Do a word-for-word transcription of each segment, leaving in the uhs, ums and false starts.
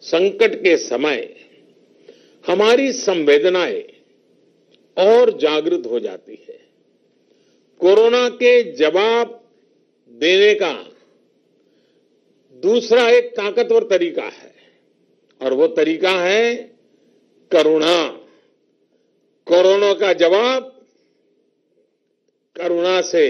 संकट के समय हमारी संवेदनाएं और जागृत हो जाती है। कोरोना के जवाब देने का दूसरा एक ताकतवर तरीका है और वो तरीका है करुणा। कोरोना का जवाब करुणा से।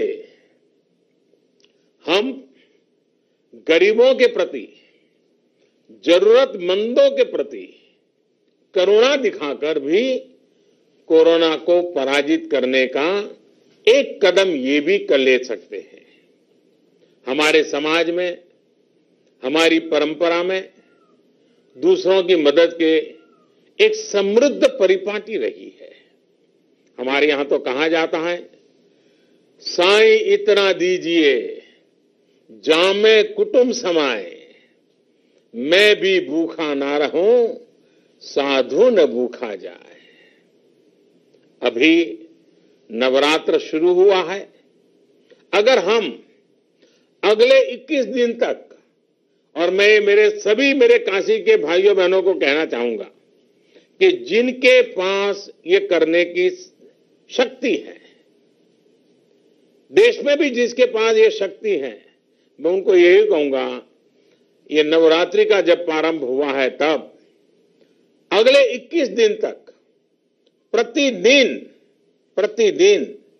हम गरीबों के प्रति, जरूरतमंदों के प्रति करुणा दिखाकर भी कोरोना को पराजित करने का एक कदम ये भी कर ले सकते हैं। हमारे समाज में, हमारी परंपरा में दूसरों की मदद के एक समृद्ध परिपाटी रही है। हमारे यहां तो कहा जाता है, साईं इतना दीजिए जामे कुटुंब समाए, मैं भी भूखा ना रहूं साधु न भूखा जाए। अभी नवरात्र शुरू हुआ है। अगर हम अगले इक्कीस दिन तक, और मैं मेरे सभी मेरे काशी के भाइयों बहनों को कहना चाहूंगा कि जिनके पास ये करने की शक्ति है, देश में भी जिसके पास ये शक्ति है, मैं उनको यही कहूंगा, ये नवरात्रि का जब प्रारंभ हुआ है तब अगले इक्कीस दिन तक प्रतिदिन प्रतिदिन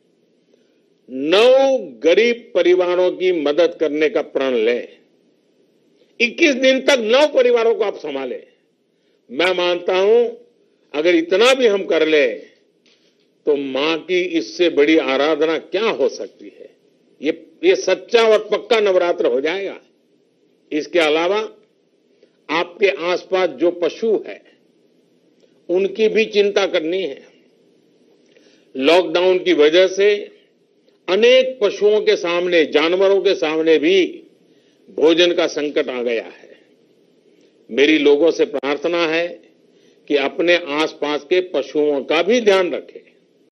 नौ गरीब परिवारों की मदद करने का प्रण लें। इक्कीस दिन तक नौ परिवारों को आप संभालें। मैं मानता हूं अगर इतना भी हम कर ले तो मां की इससे बड़ी आराधना क्या हो सकती है। ये ये सच्चा और पक्का नवरात्र हो जाएगा। इसके अलावा आपके आसपास जो पशु है उनकी भी चिंता करनी है। लॉकडाउन की वजह से अनेक पशुओं के सामने, जानवरों के सामने भी भोजन का संकट आ गया है। मेरी लोगों से प्रार्थना है कि अपने आसपास के पशुओं का भी ध्यान रखें।